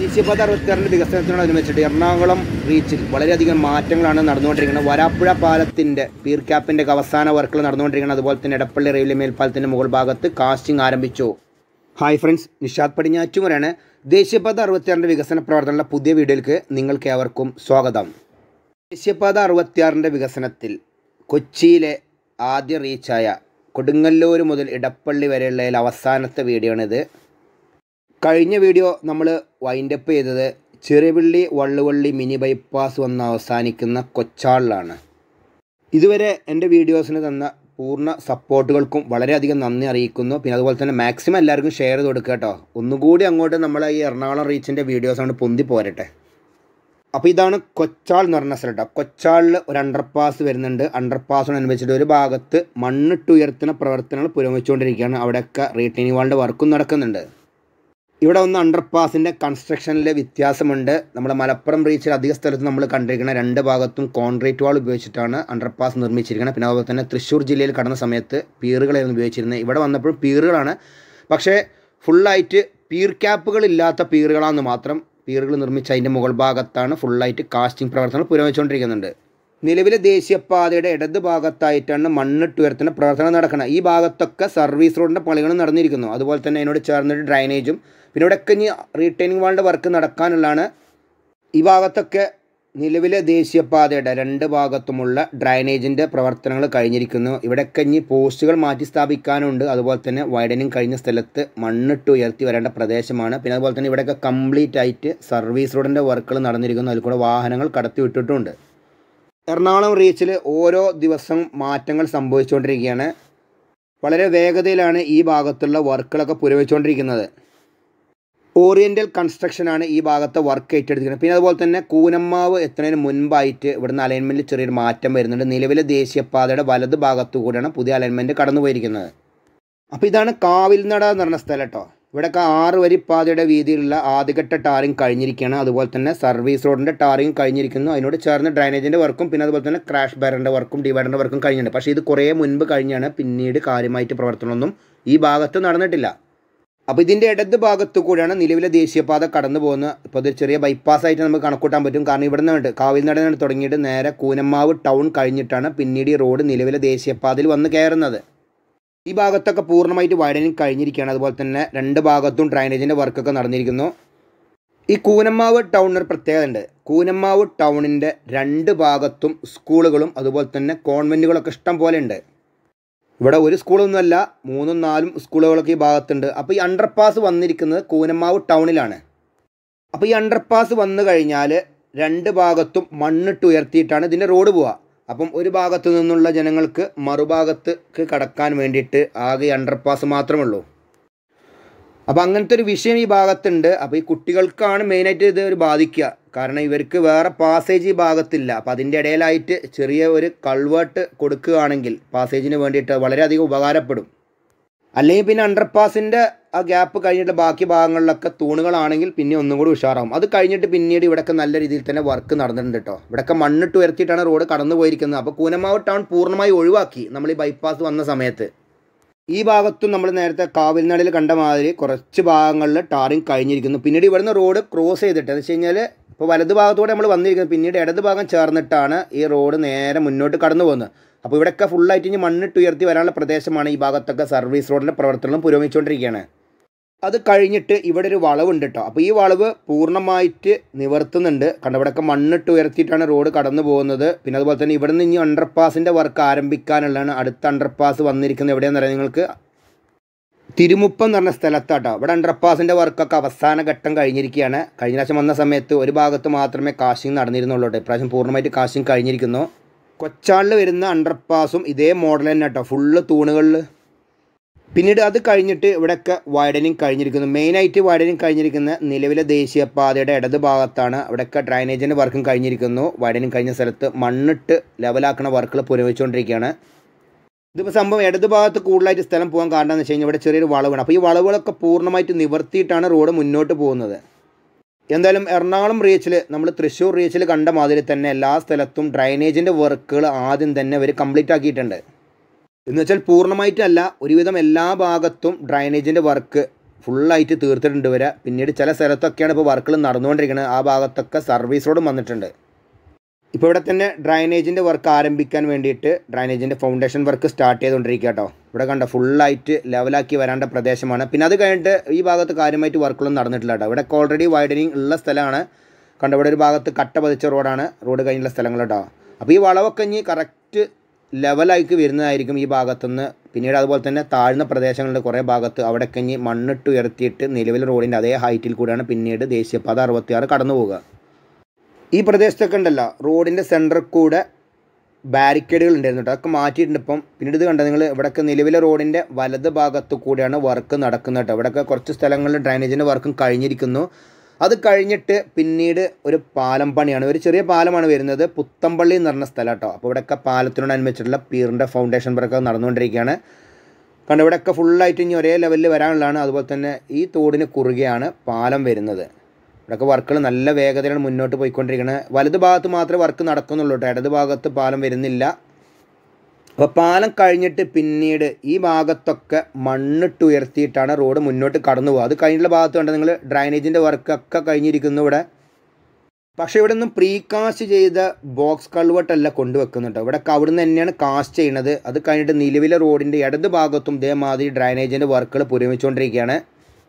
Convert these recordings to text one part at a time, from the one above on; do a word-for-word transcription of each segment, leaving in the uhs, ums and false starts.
ദേശീയപാത അറുപത്തിയാറിൻ്റെ വികസനത്തിനോടനുബന്ധിച്ചിട്ട് എറണാകുളം റീച്ചിൽ വളരെയധികം മാറ്റങ്ങളാണ് നടന്നുകൊണ്ടിരിക്കുന്നത്. വരാപ്പുഴ പാലത്തിൻ്റെ പീർ ക്യാപ്പിൻ്റെ അവസാന വർക്കുകൾ നടന്നുകൊണ്ടിരിക്കുന്നത്. അതുപോലെ തന്നെ എടപ്പള്ളി റെയിൽവേ മേൽപ്പാലത്തിൻ്റെ മുകൾ ഭാഗത്ത് കാസ്റ്റിംഗ് ആരംഭിച്ചു. ഹായ് ഫ്രണ്ട്സ്, നിഷാദ് പടിഞ്ഞാറ്റുമുറാണ്. ദേശീയപാത അറുപത്തിയാറിൻ്റെ വികസന പ്രവർത്തനങ്ങളുടെ പുതിയ വീഡിയോയിലേക്ക് നിങ്ങൾക്ക് ഏവർക്കും സ്വാഗതം. ദേശീയപാത അറുപത്തിയാറിൻ്റെ വികസനത്തിൽ കൊച്ചിയിലെ ആദ്യ റീച്ചായ കൊടുങ്ങല്ലൂർ മുതൽ ഇടപ്പള്ളി വരെയുള്ള അവസാനത്തെ വീഡിയോ ആണിത്. കഴിഞ്ഞ വീഡിയോ നമ്മൾ വൈൻഡപ്പ് ചെയ്തത് ചെറുപള്ളി വള്ളുവള്ളി മിനി ബൈപ്പാസ് വന്ന് അവസാനിക്കുന്ന കൊച്ചാളിലാണ്. ഇതുവരെ എൻ്റെ വീഡിയോസിന് തന്ന പൂർണ്ണ സപ്പോർട്ടുകൾക്കും വളരെയധികം നന്ദി അറിയിക്കുന്നു. പിന്നെ അതുപോലെ തന്നെ മാക്സിമം എല്ലാവർക്കും ഷെയർ ചെയ്ത് കൊടുക്കുക കേട്ടോ. ഒന്നുകൂടി അങ്ങോട്ട് നമ്മളെ ഈ എറണാകുളം റീച്ചിൻ്റെ വീഡിയോസ് കൊണ്ട് പൊന്തി പോരട്ടെ. അപ്പോൾ ഇതാണ് കൊച്ചാൾ എന്ന് പറഞ്ഞ സ്ഥലം കേട്ടോ. കൊച്ചാളിൽ ഒരു അണ്ടർപാസ് വരുന്നുണ്ട്. അണ്ടർപാസിനനുസരിച്ചിട്ട് ഒരു ഭാഗത്ത് മണ്ണിട്ടുയർത്തുന്ന പ്രവർത്തനങ്ങൾ പുരോഗമിച്ചുകൊണ്ടിരിക്കുകയാണ്. അവിടെയൊക്കെ റീറ്റെയിനിങ് വാളിൻ്റെ വർക്കും നടക്കുന്നുണ്ട്. ഇവിടെ ഒന്ന് അണ്ടർപാസിൻ്റെ കൺസ്ട്രക്ഷനിലെ വ്യത്യാസമുണ്ട്. നമ്മുടെ മലപ്പുറം റീച്ചിൽ അധിക സ്ഥലത്ത് നമ്മൾ കണ്ടിരിക്കുന്ന രണ്ട് ഭാഗത്തും കോൺക്രീറ്റ് വാൾ ഉപയോഗിച്ചിട്ടാണ് അണ്ടർപാസ് നിർമ്മിച്ചിരിക്കുന്നത്. പിന്നെ അതുപോലെ തന്നെ തൃശ്ശൂർ ജില്ലയിൽ കടന്ന സമയത്ത് പീറുകളായിരുന്നു ഉപയോഗിച്ചിരുന്നത്. ഇവിടെ വന്നപ്പോഴും പീറുകളാണ്, പക്ഷേ ഫുള്ളായിട്ട് പീർ ക്യാപ്പുകളില്ലാത്ത പീറുകളാണെന്ന് മാത്രം. പീറുകൾ നിർമ്മിച്ച അതിൻ്റെ മുകൾ ഭാഗത്താണ് ഫുള്ളായിട്ട് കാസ്റ്റിംഗ് പ്രവർത്തനങ്ങൾ പുരോഗമിച്ചുകൊണ്ടിരിക്കുന്നുണ്ട്. നിലവിലെ ദേശീയപാതയുടെ ഇടത് ഭാഗത്തായിട്ടാണ് മണ്ണിട്ടുയർത്തുന്ന പ്രവർത്തനം നടക്കുന്നത്. ഈ ഭാഗത്തൊക്കെ സർവീസ് റോഡിൻ്റെ പണികളും നടന്നിരിക്കുന്നു. അതുപോലെ തന്നെ അതിനോട് ചേർന്നിട്ട് ഡ്രൈനേജും പിന്നെ ഇവിടെയൊക്കെ ഇനി റീറ്റെയിനിങ് വാളിൻ്റെ വർക്ക് നടക്കാനുള്ളതാണ്. ഈ ഭാഗത്തൊക്കെ നിലവിലെ ദേശീയപാതയുടെ രണ്ട് ഭാഗത്തുമുള്ള ഡ്രൈനേജിൻ്റെ പ്രവർത്തനങ്ങൾ കഴിഞ്ഞിരിക്കുന്നു. ഇവിടെയൊക്കെ ഇനി പോസ്റ്റുകൾ മാറ്റി സ്ഥാപിക്കാനുണ്ട്. അതുപോലെ തന്നെ വൈഡനിങ് കഴിഞ്ഞ സ്ഥലത്ത് മണ്ണിട്ട് ഉയർത്തി വരേണ്ട പ്രദേശമാണ്. പിന്നെ അതുപോലെ തന്നെ ഇവിടെയൊക്കെ കംപ്ലീറ്റ് ആയിട്ട് സർവീസ് റോഡിൻ്റെ വർക്കുകൾ നടന്നിരിക്കുന്നു. അതിൽ കൂടെ വാഹനങ്ങൾ കടത്തി വിട്ടിട്ടുണ്ട്. എറണാകുളം റീച്ചിൽ ഓരോ ദിവസം മാറ്റങ്ങൾ സംഭവിച്ചുകൊണ്ടിരിക്കുകയാണ്. വളരെ വേഗതയിലാണ് ഈ ഭാഗത്തുള്ള വർക്കുകളൊക്കെ പുരോഗമിച്ചുകൊണ്ടിരിക്കുന്നത്. ഓറിയൻ്റൽ കൺസ്ട്രക്ഷനാണ് ഈ ഭാഗത്തെ വർക്ക് ഏറ്റെടുത്തിരിക്കുന്നത്. പിന്നെ അതുപോലെ തന്നെ കൂനമ്മാവ് എത്തുന്നതിന് മുൻപായിട്ട് ഇവിടുന്ന് അലൈൻമെൻറ്റിൽ ചെറിയൊരു മാറ്റം വരുന്നുണ്ട്. നിലവിലെ ദേശീയപാതയുടെ വലത് ഭാഗത്തു കൂടിയാണ് പുതിയ അലൈൻമെൻറ്റ് കടന്നു പോയിരിക്കുന്നത്. അപ്പോൾ ഇതാണ് കാവിൽനട എന്ന് പറഞ്ഞ സ്ഥലം കേട്ടോ. ഇവിടെയൊക്കെ ആറ് വരി പാതയുടെ വീതിയിലുള്ള ആദ്യഘട്ട ടാറിങ് കഴിഞ്ഞിരിക്കുകയാണ്. അതുപോലെ തന്നെ സർവീസ് റോഡിൻ്റെ ടാറിങ് കഴിഞ്ഞിരിക്കുന്നു. അതിനോട് ചേർന്ന് ഡ്രൈനേജിൻ്റെ വർക്കും പിന്നെ അതുപോലെ തന്നെ ക്രാഷ് ബാരറിൻ്റെ വർക്കും ഡിവൈഡറിൻ്റെ വർക്കും കഴിഞ്ഞിട്ടുണ്ട്. പക്ഷേ ഇത് കുറേ മുൻപ് കഴിഞ്ഞാണ്. പിന്നീട് കാര്യമായിട്ട് പ്രവർത്തനമൊന്നും ഈ ഭാഗത്ത് നടന്നിട്ടില്ല. അപ്പോൾ ഇതിൻ്റെ ഇടത് ഭാഗത്തു കൂടിയാണ് നിലവിലെ ദേശീയപാത കടന്നു പോകുന്നത്. ഇപ്പോൾ ഇത് ചെറിയ ബൈപ്പാസ് ആയിട്ട് നമുക്ക് കണക്കൂട്ടാൻ പറ്റും. കാരണം ഇവിടെ നിന്നുണ്ട് കാവിൽനടയാണ് തുടങ്ങിയിട്ട് നേരെ കൂനമ്മാവ് ടൗൺ കഴിഞ്ഞിട്ടാണ് പിന്നീട് ഈ റോഡ് നിലവിലെ ദേശീയപാതയിൽ വന്ന് കയറുന്നത്. ഈ ഭാഗത്തൊക്കെ പൂർണ്ണമായിട്ട് വൈഡനിങ് കഴിഞ്ഞിരിക്കുകയാണ്. അതുപോലെ തന്നെ രണ്ട് ഭാഗത്തും ഡ്രൈനേജിൻ്റെ വർക്കൊക്കെ നടന്നിരിക്കുന്നു. ഈ കൂനമ്മാവ് ടൗണിനൊരു പ്രത്യേകത ഉണ്ട്. കൂനമ്മാവ് ടൗണിൻ്റെ രണ്ട് ഭാഗത്തും സ്കൂളുകളും അതുപോലെ തന്നെ കോൺവെൻറ്റുകളൊക്കെ ഇഷ്ടം പോലെ ഉണ്ട്. ഇവിടെ ഒരു സ്കൂളൊന്നുമല്ല, മൂന്നും നാലും സ്കൂളുകളൊക്കെ ഈ ഭാഗത്തുണ്ട്. അപ്പോൾ ഈ അണ്ടർപാസ് വന്നിരിക്കുന്നത് കൂനമ്മാവ് ടൗണിലാണ്. അപ്പോൾ ഈ അണ്ടർപാസ് വന്നു കഴിഞ്ഞാൽ രണ്ട് ഭാഗത്തും മണ്ണിട്ട് ഉയർത്തിയിട്ടാണ് ഇതിൻ്റെ റോഡ് പോവുക. അപ്പം ഒരു ഭാഗത്തു നിന്നുള്ള ജനങ്ങൾക്ക് മറുഭാഗത്തേക്ക് കടക്കാൻ വേണ്ടിയിട്ട് ആകെ അണ്ടർപാസ് മാത്രമേ ഉള്ളൂ. അപ്പോൾ അങ്ങനത്തെ ഒരു വിഷയം ഈ ഭാഗത്തുണ്ട്. അപ്പോൾ ഈ കുട്ടികൾക്കാണ് മെയിനായിട്ട് ഇത് ഒരു ബാധിക്കുക. കാരണം ഇവർക്ക് വേറെ പാസേജ് ഈ ഭാഗത്തില്ല. അപ്പോൾ അതിൻ്റെ ഇടയിലായിട്ട് ചെറിയ ഒരു കൾവേർട്ട് കൊടുക്കുകയാണെങ്കിൽ പാസേജിന് വേണ്ടിയിട്ട് വളരെയധികം ഉപകാരപ്പെടും. അല്ലെങ്കിൽ പിന്നെ അണ്ടർപാസിൻ്റെ ആ ഗ്യാപ്പ് കഴിഞ്ഞിട്ട് ബാക്കി ഭാഗങ്ങളിലൊക്കെ തൂണുകളാണെങ്കിൽ പിന്നെ ഒന്നും കൂടി ഉഷാറാവും. അത് കഴിഞ്ഞിട്ട് പിന്നീട് ഇവിടെയൊക്കെ നല്ല രീതിയിൽ തന്നെ വർക്ക് നടന്നിട്ടുണ്ട് കേട്ടോ. ഇവിടെയൊക്കെ മണ്ണിട്ട് ഉയർത്തിയിട്ടാണ് റോഡ് കടന്നു പോയിരിക്കുന്നത്. അപ്പോൾ കൂനമ്മാവ് ടൗൺ പൂർണ്ണമായി ഒഴിവാക്കി നമ്മൾ ഈ ബൈപ്പാസ് വന്ന സമയത്ത്. ഈ ഭാഗത്തും നമ്മൾ നേരത്തെ കാവിൽനടയിൽ കണ്ട മാതിരി കുറച്ച് ഭാഗങ്ങളിൽ ടാറിങ് കഴിഞ്ഞിരിക്കുന്നു. പിന്നീട് ഇവിടുന്ന് റോഡ് ക്രോസ് ചെയ്തിട്ട് എന്ന് വെച്ച് കഴിഞ്ഞാൽ ഇപ്പോൾ വലത് ഭാഗത്തോടെ നമ്മൾ വന്നിരിക്കുന്നത്, പിന്നീട് ഇടത് ഭാഗം ചേർന്നിട്ടാണ് ഈ റോഡ് നേരെ മുന്നോട്ട് കടന്നു പോകുന്നത്. അപ്പോൾ ഇവിടെയൊക്കെ ഫുള്ളായിട്ട് ഇനി മണ്ണിട്ട് ഉയർത്തി വരാനുള്ള പ്രദേശമാണ്. ഈ ഭാഗത്തൊക്കെ സർവീസ് റോഡിൻ്റെ പ്രവർത്തനം പുരോഗമിച്ചുകൊണ്ടിരിക്കുകയാണ്. അത് കഴിഞ്ഞിട്ട് ഇവിടെ ഒരു വളവുണ്ട് കേട്ടോ. അപ്പോൾ ഈ വളവ് പൂർണ്ണമായിട്ട് നിവർത്തുന്നുണ്ട്. കാരണം ഇവിടെയൊക്കെ മണ്ണിട്ട് ഉയർത്തിയിട്ടാണ് റോഡ് കടന്നു പോകുന്നത്. പിന്നെ അതുപോലെ തന്നെ ഇവിടെ നിന്ന് ഇനി അണ്ടർപാസിൻ്റെ വർക്ക് ആരംഭിക്കാനുള്ളതാണ്. അടുത്ത അണ്ടർപാസ് വന്നിരിക്കുന്നത് എവിടെയാണെന്ന് അറിയാം നിങ്ങൾക്ക്? തിരുമുപ്പം എന്ന് പറഞ്ഞ സ്ഥലത്താട്ടോ. ഇവിടെ അണ്ടർപാസിൻ്റെ വർക്കൊക്കെ അവസാന ഘട്ടം കഴിഞ്ഞിരിക്കുകയാണ്. കഴിഞ്ഞ പ്രാവശ്യം വന്ന സമയത്ത് ഒരു ഭാഗത്ത് മാത്രമേ കാസ്റ്റിംഗ് നടന്നിരുന്നുള്ളൂ. ഇപ്രാവശ്യം പൂർണ്ണമായിട്ട് കാസ്റ്റിംഗ് കഴിഞ്ഞിരിക്കുന്നു. കൊച്ചാളിൽ വരുന്ന അണ്ടർപാസും ഇതേ മോഡൽ തന്നെ കേട്ടോ, ഫുള്ള് തൂണുകളിൽ. പിന്നീട് അത് കഴിഞ്ഞിട്ട് ഇവിടെയൊക്കെ വൈഡനിങ് കഴിഞ്ഞിരിക്കുന്നു. മെയിനായിട്ട് വൈഡനിങ് കഴിഞ്ഞിരിക്കുന്ന നിലവിലെ ദേശീയപാതയുടെ ഇടത് ഭാഗത്താണ്. അവിടെയൊക്കെ ഡ്രൈനേജിൻ്റെ വർക്കും കഴിഞ്ഞിരിക്കുന്നു. വൈഡനിങ് കഴിഞ്ഞ സ്ഥലത്ത് മണ്ണിട്ട് ലെവലാക്കുന്ന വർക്കുകൾ പുരോഗമിച്ചുകൊണ്ടിരിക്കുകയാണ്. ഇതിപ്പോൾ സംഭവം ഇടത് ഭാഗത്ത് കൂടുതലായിട്ട് സ്ഥലം പോകാൻ കാരണം എന്ന് വെച്ച് കഴിഞ്ഞാൽ ഇവിടെ ചെറിയൊരു വളവാണ്. അപ്പോൾ ഈ വളവുകളൊക്കെ പൂർണ്ണമായിട്ട് നിവർത്തിയിട്ടാണ് റോഡ് മുന്നോട്ട് പോകുന്നത്. എന്തായാലും എറണാകുളം റീച്ചിൽ നമ്മൾ തൃശ്ശൂർ റീച്ചിൽ കണ്ട മാതിരി തന്നെ എല്ലാ സ്ഥലത്തും ഡ്രൈനേജിൻ്റെ വർക്കുകൾ ആദ്യം തന്നെ അവർ കംപ്ലീറ്റ് ആക്കിയിട്ടുണ്ട്. എന്ന് വെച്ചാൽ പൂർണ്ണമായിട്ടല്ല, ഒരുവിധം എല്ലാ ഭാഗത്തും ഡ്രൈനേജിൻ്റെ വർക്ക് ഫുള്ളായിട്ട് തീർത്തിട്ടുണ്ട് വരെ. പിന്നീട് ചില സ്ഥലത്തൊക്കെയാണ് ഇപ്പോൾ വർക്കുകൾ നടന്നുകൊണ്ടിരിക്കുന്നത്. ആ ഭാഗത്തൊക്കെ സർവീസ് റോഡും വന്നിട്ടുണ്ട്. ഇപ്പോൾ ഇവിടെ തന്നെ ഡ്രൈനേജിൻ്റെ വർക്ക് ആരംഭിക്കാൻ വേണ്ടിയിട്ട് ഡ്രൈനേജിൻ്റെ ഫൗണ്ടേഷൻ വർക്ക് സ്റ്റാർട്ട് ചെയ്തുകൊണ്ടിരിക്കുക കേട്ടോ. ഇവിടെ കണ്ട ഫുള്ളായിട്ട് ലെവലാക്കി വരേണ്ട പ്രദേശമാണ്. പിന്നെ അത് കഴിഞ്ഞിട്ട് ഈ ഭാഗത്ത് കാര്യമായിട്ട് വർക്കുകളൊന്നും നടന്നിട്ടില്ല കേട്ടോ. ഇവിടെ ഓൾറെഡി വൈഡനിങ് ഉള്ള സ്ഥലമാണ്. കണ്ട ഇവിടെ ഒരു ഭാഗത്ത് കട്ട പതിച്ച റോഡാണ്, റോഡ് കഴിഞ്ഞുള്ള സ്ഥലങ്ങൾ കേട്ടോ. അപ്പോൾ ഈ വളവൊക്കെ ഇനി കറക്റ്റ് ലെവലായിട്ട് വരുന്നതായിരിക്കും ഈ ഭാഗത്തുനിന്ന്. പിന്നീട് അതുപോലെ തന്നെ താഴ്ന്ന പ്രദേശങ്ങളുടെ കുറേ ഭാഗത്ത് അവിടെയൊക്കെ ഇനി മണ്ണിട്ട് ഉയർത്തിയിട്ട് നിലവിൽ റോഡിൻ്റെ അതേ ഹൈറ്റിൽ കൂടെയാണ് പിന്നീട് ദേശീയപാത അറുപത്തിയാറ് കടന്നു പോവുക. ഈ പ്രദേശത്തൊക്കെ ഉണ്ടല്ലോ റോഡിൻ്റെ സെൻറ്ററിൽ കൂടെ ബാരിക്കേഡുകൾ ഉണ്ടായിരുന്നു കേട്ടോ. അതൊക്കെ മാറ്റിയിട്ടുണ്ട് ഇപ്പം. പിന്നീട് ഇത് കണ്ടോ നിങ്ങൾ, ഇവിടെയൊക്കെ നിലവിലെ റോഡിൻ്റെ വലത് ഭാഗത്ത് കൂടെയാണ് വർക്ക് നടക്കുന്നത് കേട്ടോ. ഇവിടെയൊക്കെ കുറച്ച് സ്ഥലങ്ങളിൽ ഡ്രൈനേജിൻ്റെ വർക്കും കഴിഞ്ഞിരിക്കുന്നു. അത് കഴിഞ്ഞിട്ട് പിന്നീട് ഒരു പാലം പണിയാണ്, ഒരു ചെറിയ പാലമാണ് വരുന്നത്. പുത്തമ്പള്ളി എന്ന് പറഞ്ഞ സ്ഥലം കേട്ടോ. അപ്പോൾ ഇവിടെയൊക്കെ പാലത്തിനോടനുബന്ധിച്ചിട്ടുള്ള പീറിൻ്റെ ഫൗണ്ടേഷൻ വർക്ക് നടന്നുകൊണ്ടിരിക്കുകയാണ്. കാരണം ഇവിടെയൊക്കെ ഫുള്ളായിട്ട് ഇനി ഒരേ ലെവലിൽ വരാനുള്ളതാണ്. അതുപോലെ തന്നെ ഈ തോടിന് കുറുകെയാണ് പാലം വരുന്നത്. ഇവിടെയൊക്കെ വർക്കുകൾ നല്ല വേഗതയിലാണ് മുന്നോട്ട് പോയിക്കൊണ്ടിരിക്കുന്നത്. വലത് ഭാഗത്ത് മാത്രമേ വർക്ക് നടക്കുന്നുള്ളൂ കേട്ടോ, ഇടത് ഭാഗത്ത് പാലം വരുന്നില്ല. അപ്പോൾ പാലം കഴിഞ്ഞിട്ട് പിന്നീട് ഈ ഭാഗത്തൊക്കെ മണ്ണിട്ട് ഉയർത്തിയിട്ടാണ് റോഡ് മുന്നോട്ട് കടന്നു പോകുക. അത് കഴിഞ്ഞുള്ള ഭാഗത്ത് കണ്ട് നിങ്ങൾ ഡ്രൈനേജിൻ്റെ വർക്കൊക്കെ കഴിഞ്ഞിരിക്കുന്നു ഇവിടെ. പക്ഷേ ഇവിടെ നിന്നും പ്രീ കാസ്റ്റ് ചെയ്ത ബോക്സ് കൾവട്ടല്ല കൊണ്ടുവെക്കുന്നുണ്ട്. ഇവിടെ അവിടെ നിന്ന് തന്നെയാണ് കാസ്റ്റ് ചെയ്യുന്നത്. അത് കഴിഞ്ഞിട്ട് നിലവിലെ റോഡിൻ്റെ ഇടത് ഭാഗത്തും ഇതേമാതിരി ഡ്രൈനേജിൻ്റെ വർക്കുകൾ പുരോഗമിച്ചുകൊണ്ടിരിക്കുകയാണ്.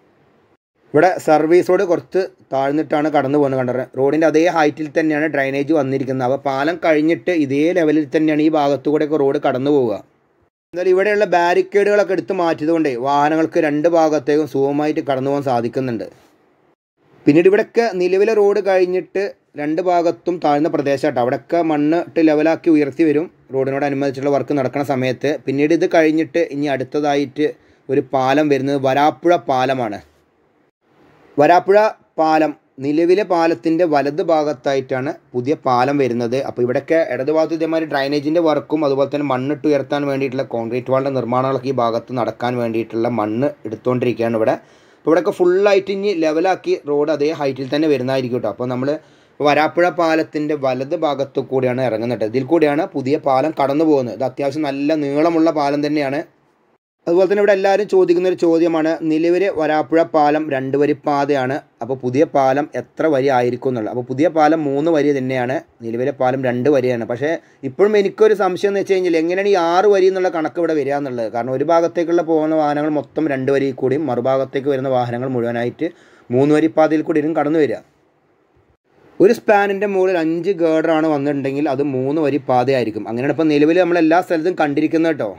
ഇവിടെ സർവീസ് റോഡ് കുറച്ച് താഴ്ന്നിട്ടാണ് കടന്നു പോകുന്നത്. കണ്ടത് റോഡിൻ്റെ അതേ ഹൈറ്റിൽ തന്നെയാണ് ഡ്രൈനേജ് വന്നിരിക്കുന്നത്. അപ്പോൾ പാലം കഴിഞ്ഞിട്ട് ഇതേ ലെവലിൽ തന്നെയാണ് ഈ ഭാഗത്തു കൂടെയൊക്കെ റോഡ് കടന്നു പോവുക. എന്നാലും ഇവിടെയുള്ള ബാരിക്കേഡുകളൊക്കെ എടുത്ത് മാറ്റിയതുകൊണ്ട് വാഹനങ്ങൾക്ക് രണ്ട് ഭാഗത്തേക്കും സുഖമായിട്ട് കടന്നു പോകാൻ സാധിക്കുന്നുണ്ട്. പിന്നീട് ഇവിടെയൊക്കെ നിലവിലെ റോഡ് കഴിഞ്ഞിട്ട് രണ്ട് ഭാഗത്തും താഴ്ന്ന പ്രദേശമായിട്ട് അവിടെയൊക്കെ മണ്ണ് ഇട്ട് ലെവലാക്കി ഉയർത്തി വരും റോഡിനോടനുബന്ധിച്ചുള്ള വർക്ക് നടക്കുന്ന സമയത്ത്. പിന്നീട് ഇത് കഴിഞ്ഞിട്ട് ഇനി അടുത്തതായിട്ട് ഒരു പാലം വരുന്നത് വരാപ്പുഴ പാലമാണ്. വരാപ്പുഴ പാലം നിലവിലെ പാലത്തിൻ്റെ വലത് ഭാഗത്തായിട്ടാണ് പുതിയ പാലം വരുന്നത്. അപ്പോൾ ഇവിടെയൊക്കെ ഇടത് ഭാഗത്ത് ഇതേമാതിരി ഡ്രൈനേജിൻ്റെ വർക്കും അതുപോലെ തന്നെ മണ്ണിട്ട് ഉയർത്താൻ വേണ്ടിയിട്ടുള്ള കോൺക്രീറ്റ് വാളിൻ്റെ നിർമ്മാണങ്ങളൊക്കെ ഈ ഭാഗത്ത് നടക്കാൻ വേണ്ടിയിട്ടുള്ള മണ്ണ് എടുത്തുകൊണ്ടിരിക്കുകയാണ് ഇവിടെ. അപ്പോൾ ഇവിടെയൊക്കെ ഫുള്ളായിട്ട് ഇനി ലെവലാക്കി റോഡ് അതേ ഹൈറ്റിൽ തന്നെ വരുന്നതായിരിക്കും കേട്ടോ. അപ്പോൾ നമ്മൾ വരാപ്പുഴ പാലത്തിൻ്റെ വലത് ഭാഗത്തു കൂടിയാണ് ഇറങ്ങുന്നത്. ഇതിൽ കൂടിയാണ് പുതിയ പാലം കടന്നു പോകുന്നത്. ഇത് അത്യാവശ്യം നല്ല നീളമുള്ള പാലം തന്നെയാണ്. അതുപോലെ തന്നെ ഇവിടെ എല്ലാവരും ചോദിക്കുന്ന ഒരു ചോദ്യമാണ്, നിലവിലെ വരാപ്പുഴ പാലം രണ്ട് വരി പാതയാണ്, അപ്പോൾ പുതിയ പാലം എത്ര വരി ആയിരിക്കും എന്നുള്ളത്. അപ്പോൾ പുതിയ പാലം മൂന്ന് വരി തന്നെയാണ്, നിലവിലെ പാലം രണ്ട് വരിയാണ്. പക്ഷേ ഇപ്പോഴും എനിക്കൊരു സംശയം എന്ന് വെച്ച് കഴിഞ്ഞാൽ എങ്ങനെയാണ് ഈ ആറ് വരി എന്നുള്ള കണക്ക് ഇവിടെ വരിക എന്നുള്ളത്. കാരണം ഒരു ഭാഗത്തേക്കുള്ള പോകുന്ന വാഹനങ്ങൾ മൊത്തം രണ്ട് വരി കൂടിയും മറുഭാഗത്തേക്ക് വരുന്ന വാഹനങ്ങൾ മുഴുവനായിട്ട് മൂന്ന് വരി പാതയിൽ കൂടിയും കടന്നു വരിക. ഒരു സ്പാനിൻ്റെ മുകളിൽ അഞ്ച് ഗേഡറാണ് വന്നിട്ടുണ്ടെങ്കിൽ അത് മൂന്ന് വരി പാതയായിരിക്കും. അങ്ങനെയാണ് ഇപ്പോൾ നിലവിൽ നമ്മൾ എല്ലാ സ്ഥലത്തും കണ്ടിരിക്കുന്നത് കേട്ടോ.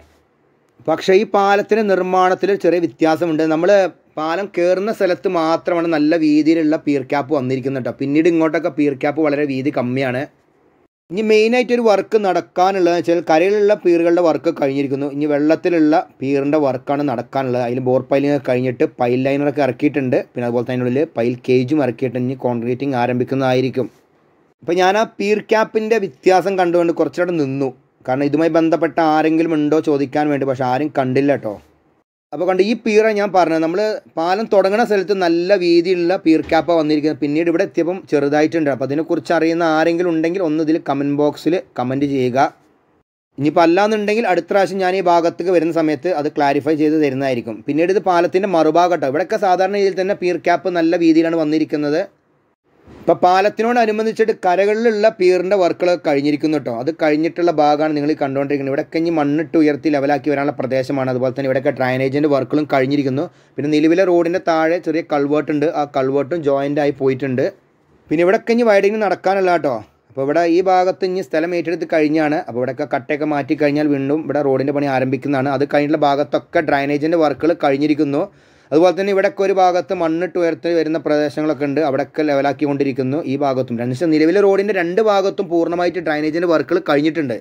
പക്ഷേ ഈ പാലത്തിൻ്റെ നിർമ്മാണത്തിൽ ചെറിയ വ്യത്യാസമുണ്ട്. നമ്മൾ പാലം കയറുന്ന സ്ഥലത്ത് മാത്രമാണ് നല്ല വീതിയിലുള്ള പീർ ക്യാപ്പ് വന്നിരിക്കുന്നത് കേട്ടോ. പിന്നീട് ഇങ്ങോട്ടൊക്കെ പീർ ക്യാപ്പ് വളരെ വീതി കമ്മിയാണ്. ഇനി മെയിനായിട്ടൊരു വർക്ക് നടക്കാനുള്ളതെന്ന് വെച്ചാൽ കരയിലുള്ള പീറുകളുടെ വർക്ക് കഴിഞ്ഞിരിക്കുന്നു. ഇനി വെള്ളത്തിലുള്ള പീറിൻ്റെ വർക്കാണ് നടക്കാനുള്ളത്. അതിൽ ബോർ പൈലിങ് കഴിഞ്ഞിട്ട് പൈൽ ലൈനറൊക്കെ ഇറക്കിയിട്ടുണ്ട്. പിന്നെ അതുപോലെ തന്നെ അതിനുള്ളിൽ പൈൽ കേജും ഇറക്കിയിട്ട് ഇനി കോൺക്രീറ്റിങ് ആരംഭിക്കുന്നതായിരിക്കും. അപ്പോൾ ഞാൻ ആ പീർ ക്യാപ്പിൻ്റെ വ്യത്യാസം കണ്ടുകൊണ്ട് കുറച്ചുകൂടെ നിന്നു. കാരണം ഇതുമായി ബന്ധപ്പെട്ട ആരെങ്കിലും ഉണ്ടോ ചോദിക്കാൻ വേണ്ടി, പക്ഷെ ആരും കണ്ടില്ല കേട്ടോ. അപ്പോൾ കണ്ട് ഈ പീറ ഞാൻ പറഞ്ഞത് നമ്മൾ പാലം തുടങ്ങുന്ന സ്ഥലത്ത് നല്ല വീതിയുള്ള പീർ ക്യാപ്പാണ് വന്നിരിക്കുന്നത്. പിന്നീട് ഇവിടെ എത്തിയപ്പം ചെറുതായിട്ടുണ്ട്. അപ്പോൾ അതിനെക്കുറിച്ച് അറിയുന്ന ആരെങ്കിലും ഉണ്ടെങ്കിൽ ഒന്ന് ഇതിൽ കമൻറ്റ് ബോക്സിൽ കമൻറ്റ് ചെയ്യുക. ഇനിയിപ്പോൾ അല്ലാന്നുണ്ടെങ്കിൽ അടുത്ത പ്രാവശ്യം ഞാൻ ഈ ഭാഗത്തേക്ക് വരുന്ന സമയത്ത് അത് ക്ലാരിഫൈ ചെയ്ത് തരുന്നതായിരിക്കും. പിന്നീട് ഇത് പാലത്തിൻ്റെ മറുഭാഗം കേട്ടോ. ഇവിടെയൊക്കെ സാധാരണ രീതിയിൽ തന്നെ പീർ ക്യാപ്പ് നല്ല വീതിയിലാണ് വന്നിരിക്കുന്നത്. ഇപ്പോൾ പാലത്തിനോടനുബന്ധിച്ചിട്ട് കരകളിലുള്ള പീറിൻ്റെ വർക്കുകളൊക്കെ കഴിഞ്ഞിരിക്കുന്നു കേട്ടോ. അത് കഴിഞ്ഞിട്ടുള്ള ഭാഗമാണ് നിങ്ങൾ കണ്ടുകൊണ്ടിരിക്കുന്നത്. ഇവിടെയൊക്കെ ഇനി മണ്ണിട്ട് ഉയർത്തി ലെവലാക്കി വരാനുള്ള പ്രദേശമാണ്. അതുപോലെ തന്നെ ഇവിടെയൊക്കെ ഡ്രൈനേജിൻ്റെ വർക്കുകളും കഴിഞ്ഞിരിക്കുന്നു. പിന്നെ നിലവിലെ റോഡിൻ്റെ താഴെ ചെറിയ കൾവേർട്ട് ഉണ്ട്, ആ കൾവേർട്ടും ജോയിൻ്റ് ആയി പോയിട്ടുണ്ട്. പിന്നെ ഇവിടെയൊക്കെ ഇനി വൈഡിങ് നടക്കാനുള്ള കേട്ടോ. അപ്പോൾ ഇവിടെ ഈ ഭാഗത്ത് ഇനി സ്ഥലം ഏറ്റെടുത്ത് കഴിഞ്ഞാണ്. അപ്പോൾ ഇവിടെയൊക്കെ കട്ടയൊക്കെ മാറ്റി കഴിഞ്ഞാൽ വീണ്ടും ഇവിടെ റോഡിൻ്റെ പണി ആരംഭിക്കുന്നതാണ്. അത് കഴിഞ്ഞിട്ടുള്ള ഭാഗത്തൊക്കെ ഡ്രൈനേജിൻ്റെ വർക്കുകൾ കഴിഞ്ഞിരിക്കുന്നു. അതുപോലെ തന്നെ ഇവിടെയൊക്കെ ഒരു ഭാഗത്ത് മണ്ണിട്ട് ഉയർത്തി വരുന്ന പ്രദേശങ്ങളൊക്കെ ഉണ്ട്, അവിടെയൊക്കെ ലെവലാക്കിക്കൊണ്ടിരിക്കുന്നു. ഈ ഭാഗത്തും രണ്ട് നിലവിലെ റോഡിൻ്റെ രണ്ട് ഭാഗത്തും പൂർണ്ണമായിട്ട് ഡ്രൈനേജിൻ്റെ വർക്കുകൾ കഴിഞ്ഞിട്ടുണ്ട്.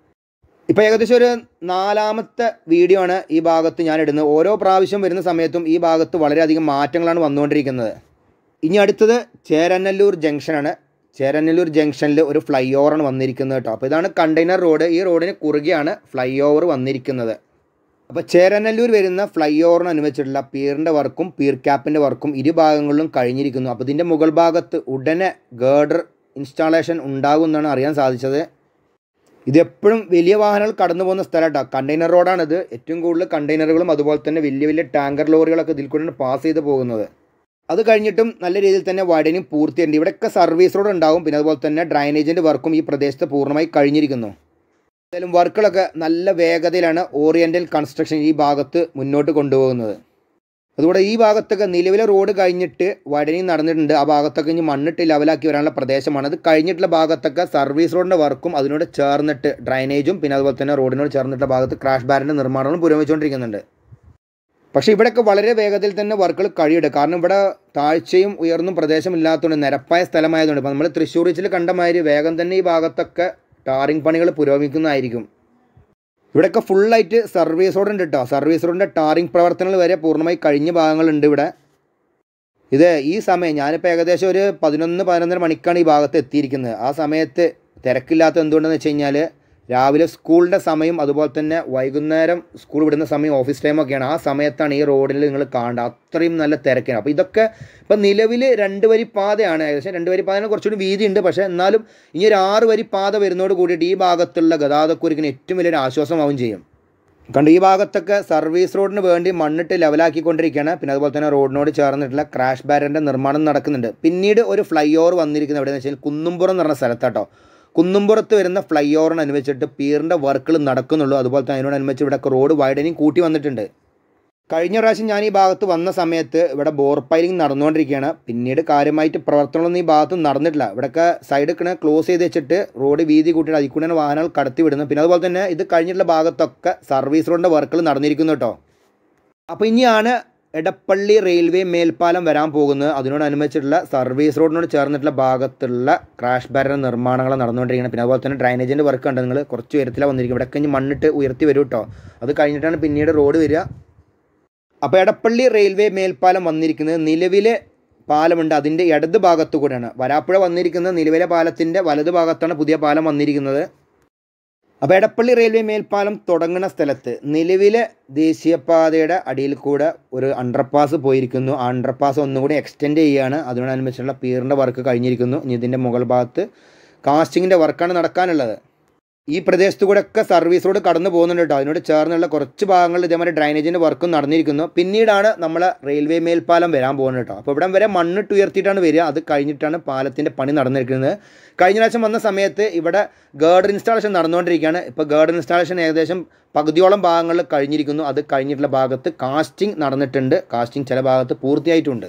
ഇപ്പോൾ ഏകദേശം ഒരു നാലാമത്തെ വീഡിയോ ആണ് ഈ ഭാഗത്ത് ഞാൻ ഇടുന്നത്. ഓരോ പ്രാവശ്യം വരുന്ന സമയത്തും ഈ ഭാഗത്ത് വളരെയധികം മാറ്റങ്ങളാണ് വന്നുകൊണ്ടിരിക്കുന്നത്. ഇനി അടുത്തത് ചേരനല്ലൂർ ജംഗ്ഷനാണ്. ചേരനല്ലൂർ ജംഗ്ഷനിൽ ഒരു ഫ്ലൈ ഓവറാണ് വന്നിരിക്കുന്നത് കേട്ടോ. അപ്പോൾ ഇതാണ് കണ്ടെയ്നർ റോഡ്. ഈ റോഡിന് കുറുകെയാണ് ഫ്ലൈ ഓവർ വന്നിരിക്കുന്നത്. അപ്പോൾ ചേരനല്ലൂർ വരുന്ന ഫ്ലൈ ഓവറിനനുവദിച്ചിട്ടുള്ള പീറിൻ്റെ വർക്കും പീർ ക്യാപ്പിൻ്റെ വർക്കും ഇരുഭാഗങ്ങളിലും കഴിഞ്ഞിരിക്കുന്നു. അപ്പോൾ ഇതിൻ്റെ മുകൾ ഭാഗത്ത് ഉടനെ ഗേർഡർ ഇൻസ്റ്റാളേഷൻ ഉണ്ടാകുമെന്നാണ് അറിയാൻ സാധിച്ചത്. ഇതെപ്പോഴും വലിയ വാഹനങ്ങൾ കടന്നു പോകുന്ന സ്ഥലമാട്ടോ. കണ്ടെയ്നർ റോഡാണിത്. ഏറ്റവും കൂടുതൽ കണ്ടെയ്നറുകളും അതുപോലെ തന്നെ വലിയ വലിയ ടാങ്കർ ലോറികളൊക്കെ ഇതിൽ കൂടെയാണ് പാസ് ചെയ്ത് പോകുന്നത്. അത് കഴിഞ്ഞിട്ടും നല്ല രീതിയിൽ തന്നെ വൈഡനിങ് പൂർത്തിയുണ്ട്. ഇവിടെയൊക്കെ സർവീസ് റോഡ് ഉണ്ടാവും. പിന്നെ അതുപോലെ തന്നെ ഡ്രൈനേജിൻ്റെ വർക്കും ഈ പ്രദേശത്ത് പൂർണ്ണമായി കഴിഞ്ഞിരിക്കുന്നു. എന്തായാലും വർക്കുകളൊക്കെ നല്ല വേഗതയിലാണ് ഓറിയൻ്റൽ കൺസ്ട്രക്ഷൻ ഈ ഭാഗത്ത് മുന്നോട്ട് കൊണ്ടുപോകുന്നത്. അതുകൂടെ ഈ ഭാഗത്തൊക്കെ നിലവിലെ റോഡ് കഴിഞ്ഞിട്ട് വൈഡനിങ് നടന്നിട്ടുണ്ട്. ആ ഭാഗത്തൊക്കെ ഇനി മണ്ണിട്ട് ലെവലാക്കി വരാനുള്ള പ്രദേശമാണ്. അത് കഴിഞ്ഞിട്ടുള്ള ഭാഗത്തൊക്കെ സർവീസ് റോഡിൻ്റെ വർക്കും അതിനോട് ചേർന്നിട്ട് ഡ്രൈനേജും പിന്നെ അതുപോലെ തന്നെ റോഡിനോട് ചേർന്നിട്ടുള്ള ഭാഗത്ത് ക്രാഷ് ബാരിൻ്റെ നിർമ്മാണങ്ങളും പുരോഗമിച്ചുകൊണ്ടിരിക്കുന്നുണ്ട്. പക്ഷേ ഇവിടെയൊക്കെ വളരെ വേഗത്തിൽ തന്നെ വർക്കുകൾ കഴിയുണ്ട്. കാരണം ഇവിടെ താഴ്ചയും ഉയർന്നും പ്രദേശമില്ലാത്തതുകൊണ്ട് നിരപ്പായ സ്ഥലമായതുകൊണ്ട് ഇപ്പോൾ നമ്മൾ തൃശ്ശൂർ ബീച്ചിൽ കണ്ട മാതിരി വേഗം തന്നെ ഈ ഭാഗത്തൊക്കെ ടാറിങ് പണികൾ പുരോഗമിക്കുന്നതായിരിക്കും. ഇവിടെയൊക്കെ ഫുള്ളായിട്ട് സർവീസ് റോഡ് ഉണ്ട് കേട്ടോ. സർവീസ് റോഡിൻ്റെ ടാറിങ് പ്രവർത്തനങ്ങൾ വരെ പൂർണ്ണമായി കഴിഞ്ഞ ഭാഗങ്ങളുണ്ട് ഇവിടെ. ഇത് ഈ സമയം ഞാനിപ്പോൾ ഏകദേശം ഒരു പതിനൊന്ന് പതിനൊന്നര മണിക്കാണ് ഈ ഭാഗത്ത് എത്തിയിരിക്കുന്നത്. ആ സമയത്ത് തിരക്കില്ലാത്ത എന്തുകൊണ്ടെന്ന് വെച്ച് കഴിഞ്ഞാൽ രാവിലെ സ്കൂളിൻ്റെ സമയം അതുപോലെ തന്നെ വൈകുന്നേരം സ്കൂൾ വിടുന്ന സമയം ഓഫീസ് ടൈമൊക്കെയാണ്. ആ സമയത്താണ് ഈ റോഡിൽ നിങ്ങൾ കാണേണ്ടത്. അത്രയും നല്ല തിരക്കാണ്. അപ്പോൾ ഇതൊക്കെ ഇപ്പം നിലവിൽ രണ്ട് വരി പാതയാണ്. ഏകദേശം രണ്ട് വരി പാതയാണ് കുറച്ചുകൂടി വീതിയുണ്ട്. പക്ഷേ എന്നാലും ഇനി ഒരു ആറ് വരി പാത വരുന്നതോട് കൂടിയിട്ട് ഈ ഭാഗത്തുള്ള ഗതാഗതക്കുരുക്കിന് ഏറ്റവും വലിയൊരു ആശ്വാസമാവും ചെയ്യും. കണ്ട് ഈ ഭാഗത്തൊക്കെ സർവീസ് റോഡിന് വേണ്ടി മണ്ണിട്ട് ലെവലാക്കിക്കൊണ്ടിരിക്കുകയാണ്. പിന്നെ അതുപോലെ തന്നെ റോഡിനോട് ചേർന്നിട്ടുള്ള ക്രാഷ് ബാരിൻ്റെ നിർമ്മാണം നടക്കുന്നുണ്ട്. പിന്നീട് ഒരു ഫ്ലൈ ഓവർ വന്നിരിക്കുന്നത് എവിടെയെന്ന് വെച്ചാൽ കുന്നുംപുറം എന്ന് പറഞ്ഞ സ്ഥലത്താട്ടോ. കുന്നുംപുറത്ത് വരുന്ന ഫ്ലൈ ഓവറിനനുവദിച്ചിട്ട് പീറിൻ്റെ വർക്കുകൾ നടക്കുന്നുള്ളൂ. അതുപോലെ തന്നെ അതിനോടനുബന്ധിച്ച് ഇവിടെ റോഡ് വൈഡനിങ് കൂട്ടി വന്നിട്ടുണ്ട്. കഴിഞ്ഞ പ്രാവശ്യം ഞാൻ ഈ ഭാഗത്ത് വന്ന സമയത്ത് ഇവിടെ ബോർ പൈലിംഗ് നടന്നുകൊണ്ടിരിക്കുകയാണ്. പിന്നീട് കാര്യമായിട്ട് പ്രവർത്തനങ്ങളൊന്നും ഈ ഭാഗത്ത് നടന്നിട്ടില്ല. ഇവിടെയൊക്കെ സൈഡൊക്കെ ക്ലോസ് ചെയ്ത് വെച്ചിട്ട് റോഡ് വീതി കൂട്ടിയിട്ട് അതിൽ കൂടെയാണ് വാഹനങ്ങൾ കടത്തി വിടുന്നത്. പിന്നെ അതുപോലെ തന്നെ ഇത് കഴിഞ്ഞിട്ടുള്ള ഭാഗത്തൊക്കെ സർവീസ് റോഡിൻ്റെ വർക്കുകൾ നടന്നിരിക്കുന്നു കേട്ടോ. അപ്പോൾ ഇനിയാണ് എടപ്പള്ളി റെയിൽവേ മേൽപ്പാലം വരാൻ പോകുന്നത്. അതിനോടനുബന്ധിച്ചിട്ടുള്ള സർവീസ് റോഡിനോട് ചേർന്നിട്ടുള്ള ഭാഗത്തുള്ള ക്രാഷ് ബാരിയർ നിർമ്മാണങ്ങൾ നടന്നുകൊണ്ടിരിക്കുന്നത്. പിന്നെ അതുപോലെ തന്നെ ഡ്രൈനേജിൻ്റെ വർക്ക് ഉണ്ട്. നിങ്ങൾ കുറച്ച് ഉയരത്തിലാണ് വന്നിരിക്കും. ഇവിടെ കഴിഞ്ഞ് മണ്ണിട്ട് ഉയർത്തി വരും കേട്ടോ. അത് കഴിഞ്ഞിട്ടാണ് പിന്നീട് റോഡ് വരിക. അപ്പോൾ എടപ്പള്ളി റെയിൽവേ മേൽപ്പാലം വന്നിരിക്കുന്നത് നിലവിലെ പാലമുണ്ട് അതിൻ്റെ ഇടത് ഭാഗത്തു കൂടെയാണ്. വരാപ്പുഴ വന്നിരിക്കുന്നത് നിലവിലെ പാലത്തിൻ്റെ വലത് ഭാഗത്താണ് പുതിയ പാലം വന്നിരിക്കുന്നത്. അപ്പോൾ എടപ്പള്ളി റെയിൽവേ മേൽപ്പാലം തുടങ്ങുന്ന സ്ഥലത്ത് നിലവിലെ ദേശീയപാതയുടെ അടിയിൽ കൂടെ ഒരു അണ്ടർപാസ് പോയിരിക്കുന്നു. ആ അണ്ടർപാസ് ഒന്നുകൂടി എക്സ്റ്റെൻഡ് ചെയ്യുകയാണ്. അതിനോടനുബന്ധിച്ചുള്ള പീറിൻ്റെ വർക്ക് കഴിഞ്ഞിരിക്കുന്നു. ഇനി ഇതിൻ്റെ മുകൾ ഭാഗത്ത് കാസ്റ്റിങ്ങിൻ്റെ വർക്കാണ് നടക്കാനുള്ളത്. ഈ പ്രദേശത്തു കൂടെ ഒക്കെ സർവീസ് റോഡ് കടന്നു പോകുന്നുണ്ട് കേട്ടോ. അതിനോട് ചേർന്നുള്ള കുറച്ച് ഭാഗങ്ങളിൽ ഇതേമാതിരി ഡ്രൈനേജിൻ്റെ വർക്കും നടന്നിരിക്കുന്നു. പിന്നീടാണ് നമ്മളെ റെയിൽവേ മേൽപ്പാലം വരാൻ പോകുന്നത് കേട്ടോ. അപ്പോൾ ഇവിടം വരെ മണ്ണിട്ട് ഉയർത്തിയിട്ടാണ് വരിക. അത് കഴിഞ്ഞിട്ടാണ് പാലത്തിൻ്റെ പണി നടന്നിരിക്കുന്നത്. കഴിഞ്ഞ പ്രാവശ്യം വന്ന സമയത്ത് ഇവിടെ ഗേർഡർ ഇൻസ്റ്റാളേഷൻ നടന്നുകൊണ്ടിരിക്കുകയാണ്. ഇപ്പോൾ ഗേർഡർ ഇൻസ്റ്റാളേഷൻ ഏകദേശം പകുതിയോളം ഭാഗങ്ങളിൽ കഴിഞ്ഞിരിക്കുന്നു. അത് കഴിഞ്ഞിട്ടുള്ള ഭാഗത്ത് കാസ്റ്റിംഗ് നടന്നിട്ടുണ്ട്. കാസ്റ്റിംഗ് ചില ഭാഗത്ത് പൂർത്തിയായിട്ടുണ്ട്.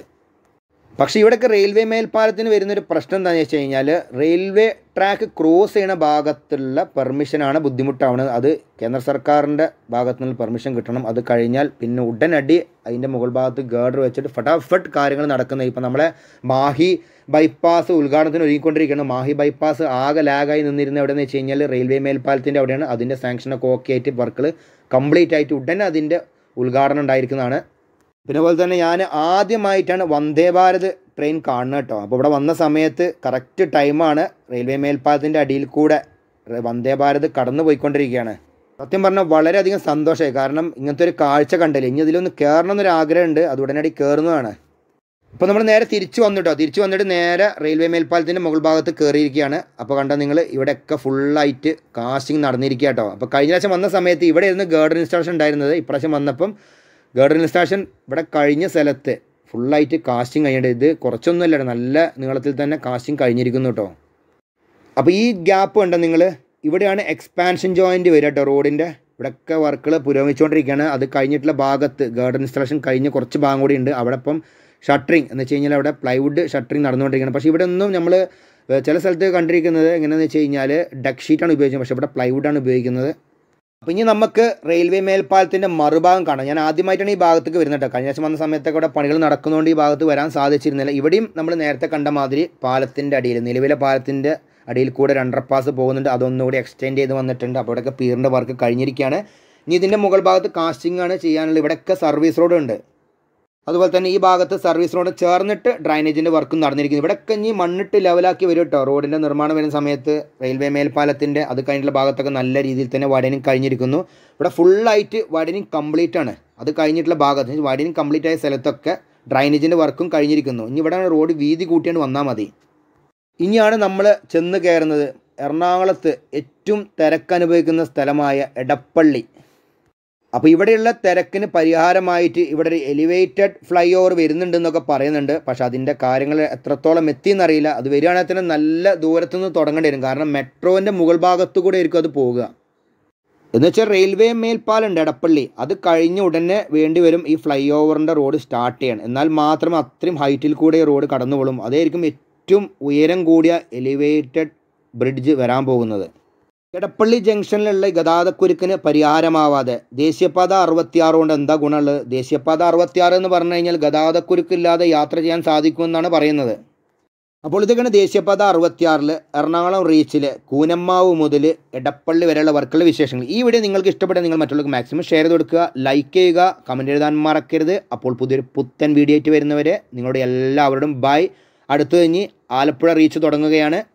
പക്ഷേ ഇവിടെയൊക്കെ റെയിൽവേ മേൽപ്പാലത്തിന് വരുന്നൊരു പ്രശ്നം എന്താണെന്ന് വെച്ച് കഴിഞ്ഞാൽ റെയിൽവേ ട്രാക്ക് ക്രോസ് ചെയ്യുന്ന ഭാഗത്തുള്ള പെർമിഷനാണ് ബുദ്ധിമുട്ടാവുന്നത്. അത് കേന്ദ്ര സർക്കാരിൻ്റെ ഭാഗത്തു നിന്ന് പെർമിഷൻ കിട്ടണം. അത് കഴിഞ്ഞാൽ പിന്നെ ഉടനടി അതിൻ്റെ മുകൾ ഭാഗത്ത് ഗേർഡർ വെച്ചിട്ട് ഫട്ടാഫട്ട് കാര്യങ്ങൾ നടക്കുന്നത്. ഇപ്പം നമ്മളെ മാഹി ബൈപ്പാസ് ഉദ്ഘാടനത്തിന് ഒരുങ്ങിക്കൊണ്ടിരിക്കുകയാണ്. മാഹി ബൈപ്പാസ് ആകെ ലാഗായി നിന്നിരുന്നത് എവിടെയെന്ന് വെച്ച് കഴിഞ്ഞാൽ റെയിൽവേ മേൽപ്പാലത്തിൻ്റെ അവിടെയാണ്. അതിൻ്റെ സാങ്ഷനൊക്കെ ഓക്കെ ആയിട്ട് വർക്കുകൾ കംപ്ലീറ്റ് ആയിട്ട് ഉടനെ അതിൻ്റെ ഉദ്ഘാടനം ഉണ്ടായിരിക്കുന്നതാണ്. പിന്നെ അതുപോലെ തന്നെ ഞാൻ ആദ്യമായിട്ടാണ് വന്ദേ ഭാരത് ട്രെയിൻ കാണുന്നത് കേട്ടോ. അപ്പോൾ ഇവിടെ വന്ന സമയത്ത് കറക്റ്റ് ടൈമാണ്. റെയിൽവേ മേൽപ്പാലത്തിൻ്റെ അടിയിൽ കൂടെ വന്ദേ ഭാരത് കടന്നു പോയിക്കൊണ്ടിരിക്കുകയാണ്. സത്യം പറഞ്ഞാൽ വളരെയധികം സന്തോഷമായി. കാരണം ഇങ്ങനത്തെ ഒരു കാഴ്ച കണ്ടില്ല. ഇനി ഇതിലൊന്ന് കയറണം എന്നൊരു ആഗ്രഹമുണ്ട്. അത് ഉടനടി കയറുന്നതാണ്. അപ്പോൾ നമ്മൾ നേരെ തിരിച്ചു വന്നിട്ടോ. തിരിച്ചു വന്നിട്ട് നേരെ റെയിൽവേ മേൽപ്പാലത്തിൻ്റെ മുകൾ ഭാഗത്ത് കയറിയിരിക്കുകയാണ്. അപ്പോൾ കണ്ടാൽ നിങ്ങൾ ഇവിടെയൊക്കെ ഫുള്ളായിട്ട് കാസ്റ്റിംഗ് നടന്നിരിക്കുക കേട്ടോ. അപ്പോൾ കഴിഞ്ഞ പ്രാവശ്യം വന്ന സമയത്ത് ഇവിടെ ഇരുന്ന് ഗേർഡർ ഇൻസ്റ്റാളേഷൻ ഉണ്ടായിരുന്നത്. ഇപ്രാവശ്യം വന്നപ്പം ഗേർഡർ ഇൻസ്റ്റാളേഷൻ ഇവിടെ കഴിഞ്ഞ സ്ഥലത്ത് ഫുള്ളായിട്ട് കാസ്റ്റിംഗ് കഴിഞ്ഞിട്ട് ഇത് കുറച്ചൊന്നുമല്ല നല്ല നീളത്തിൽ തന്നെ കാസ്റ്റിംഗ് കഴിഞ്ഞിരിക്കുന്നു കേട്ടോ. അപ്പോൾ ഈ ഗ്യാപ്പ് കണ്ടോ നിങ്ങൾ, ഇവിടെയാണ് എക്സ്പാൻഷൻ ജോയിൻറ്റ് വരിക കേട്ടോ റോഡിൻ്റെ. ഇവിടെയൊക്കെ വർക്കുകൾ പുരോഗമിച്ചുകൊണ്ടിരിക്കുകയാണ്. അത് കഴിഞ്ഞിട്ടുള്ള ഭാഗത്ത് ഗേർഡർ ഇൻസ്റ്റാളേഷൻ കഴിഞ്ഞ് കുറച്ച് ഭാഗം കൂടി ഉണ്ട്. അവിടെ ഇപ്പം ഷട്ടറിങ് എന്ന് വെച്ച് കഴിഞ്ഞാൽ അവിടെ പ്ലൈവുഡ് ഷട്ടറിങ് നടന്നുകൊണ്ടിരിക്കുകയാണ്. പക്ഷേ ഇവിടെ ഒന്നും നമ്മൾ ചില സ്ഥലത്ത് കണ്ടിരിക്കുന്നത് എങ്ങനെയാണെന്ന് വെച്ച് കഴിഞ്ഞാൽ ഡക്ക് ഷീറ്റാണ് ഉപയോഗിക്കുന്നത്. പക്ഷേ ഇവിടെ പ്ലൈവുഡാണ് ഉപയോഗിക്കുന്നത്. അപ്പോൾ ഇനി നമുക്ക് റെയിൽവേ മേൽപ്പാലത്തിൻ്റെ മറുഭാഗം കാണാം. ഞാൻ ആദ്യമായിട്ടാണ് ഈ ഭാഗത്തേക്ക് വരുന്നത് കേട്ടോ. കഴിഞ്ഞ ദിവസം വന്ന സമയത്തൊക്കെ ഇവിടെ പണികൾ നടക്കുന്നതുകൊണ്ട് ഈ ഭാഗത്ത് വരാൻ സാധിച്ചിരുന്നില്ല. ഇവിടെയും നമ്മൾ നേരത്തെ കണ്ട മാതിരി പാലത്തിൻ്റെ അടിയിൽ നിലവിലെ പാലത്തിൻ്റെ അടിയിൽ കൂടെ ഒരു അണ്ടർപാസ് പോകുന്നുണ്ട്. അതൊന്നുകൂടി എക്സ്റ്റെൻഡ് ചെയ്ത് വന്നിട്ടുണ്ട്. അപ്പോൾ ഇവിടെയൊക്കെ പീറിൻ്റെ വർക്ക് കഴിഞ്ഞിരിക്കുകയാണ്. ഇനി ഇതിൻ്റെ മുകൾ ഭാഗത്ത് കാസ്റ്റിംഗ് ആണ് ചെയ്യാനുള്ളത്. ഇവിടെയൊക്കെ സർവീസ് റോഡ് ഉണ്ട്. അതുപോലെ തന്നെ ഈ ഭാഗത്ത് സർവീസ് റോഡ് ചേർന്നിട്ട് ഡ്രൈനേജിൻ്റെ വർക്കും നടന്നിരിക്കുന്നു. ഇവിടെയൊക്കെ ഇനി മണ്ണിട്ട് ലെവലാക്കി വരും കേട്ടോ. റോഡിൻ്റെ നിർമ്മാണം വരുന്ന സമയത്ത് റെയിൽവേ മേൽപ്പാലത്തിൻ്റെ അത് കഴിഞ്ഞിട്ടുള്ള ഭാഗത്തൊക്കെ നല്ല രീതിയിൽ തന്നെ വൈഡനിങ് കഴിഞ്ഞിരിക്കുന്നു. ഇവിടെ ഫുള്ളായിട്ട് വൈഡനിങ് കംപ്ലീറ്റ് ആണ്. അത് കഴിഞ്ഞിട്ടുള്ള ഭാഗത്ത് വൈഡനിങ് കംപ്ലീറ്റ് ആയ സ്ഥലത്തൊക്കെ ഡ്രൈനേജിൻ്റെ വർക്കും കഴിഞ്ഞിരിക്കുന്നു. ഇനി ഇവിടെ റോഡ് വീതി കൂട്ടിയാണ് വന്നാൽ മതി. ഇനിയാണ് നമ്മൾ ചെന്ന് കയറുന്നത്. എറണാകുളത്ത് ഏറ്റവും തിരക്കനുഭവിക്കുന്ന സ്ഥലമായ എടപ്പള്ളി. അപ്പോൾ ഇവിടെയുള്ള തിരക്കിന് പരിഹാരമായിട്ട് ഇവിടെ ഒരു എലിവേറ്റഡ് ഫ്ലൈ ഓവർ വരുന്നുണ്ടെന്നൊക്കെ പറയുന്നുണ്ട്. പക്ഷേ അതിൻ്റെ കാര്യങ്ങൾ എത്രത്തോളം എത്തിയെന്നറിയില്ല. അത് വരികയാണെങ്കിൽ തന്നെ നല്ല ദൂരത്തുനിന്ന് തുടങ്ങേണ്ടി വരും. കാരണം മെട്രോൻ്റെ മുകൾ ഭാഗത്തു കൂടെ ആയിരിക്കും അത് പോവുക. എന്ന് വെച്ചാൽ റെയിൽവേ മേൽപ്പാലുണ്ട് എടപ്പള്ളി, അത് കഴിഞ്ഞ് ഉടനെ വേണ്ടി വരും ഈ ഫ്ലൈ ഓവറിൻ്റെ റോഡ് സ്റ്റാർട്ട് ചെയ്യാൻ. എന്നാൽ മാത്രം അത്രയും ഹൈറ്റിൽ കൂടെ ഈ റോഡ് കടന്നു പോകും. അതായിരിക്കും ഏറ്റവും ഉയരം കൂടിയ എലിവേറ്റഡ് ബ്രിഡ്ജ് വരാൻ പോകുന്നത്. എടപ്പള്ളി ജംഗ്ഷനിലുള്ള ഗതാഗതക്കുരുക്കിന് പരിഹാരമാവാതെ ദേശീയപാത അറുപത്തിയാറ് കൊണ്ട് എന്താ ഗുണമുള്ളത്? ദേശീയപാത അറുപത്തിയാറ് എന്ന് പറഞ്ഞു കഴിഞ്ഞാൽ ഗതാഗതക്കുരുക്കില്ലാതെ യാത്ര ചെയ്യാൻ സാധിക്കുമെന്നാണ് പറയുന്നത്. അപ്പോൾ ഇതൊക്കെയാണ് ദേശീയപാത അറുപത്തിയാറിൽ എറണാകുളം റീച്ചിൽ കൂനമ്മാവ് മുതൽ എടപ്പള്ളി വരെയുള്ള വർക്കുകളുടെ വിശേഷങ്ങൾ. ഈ വീഡിയോ നിങ്ങൾക്ക് ഇഷ്ടപ്പെട്ടാൽ നിങ്ങൾ മറ്റുള്ളവർക്ക് മാക്സിമം ഷെയർ ചെയ്ത് കൊടുക്കുക, ലൈക്ക് ചെയ്യുക, കമൻറ്റ് എഴുതാൻ മറക്കരുത്. അപ്പോൾ പുതിയൊരു പുത്തൻ വീഡിയോ ആയിട്ട് വരുന്നവരെ നിങ്ങളുടെ എല്ലാവരോടും ബൈ. അടുത്തു കഴിഞ്ഞ് ആലപ്പുഴ റീച്ച് തുടങ്ങുകയാണ്.